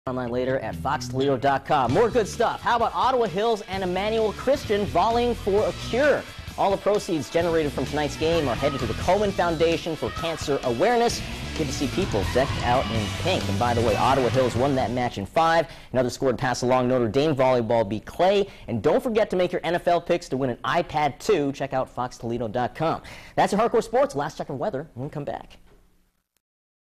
Online later at foxtoledo.com. More good stuff. How about Ottawa Hills and Emmanuel Christian volleying for a cure? All the proceeds generated from tonight's game are headed to the Komen Foundation for Cancer Awareness. Good to see people decked out in pink. And by the way, Ottawa Hills won that match in 5. Another score to pass along. Notre Dame volleyball beat Clay. And don't forget to make your NFL picks to win an iPad 2. Check out foxtoledo.com. That's your Hardcore Sports. Last check on weather when we come back.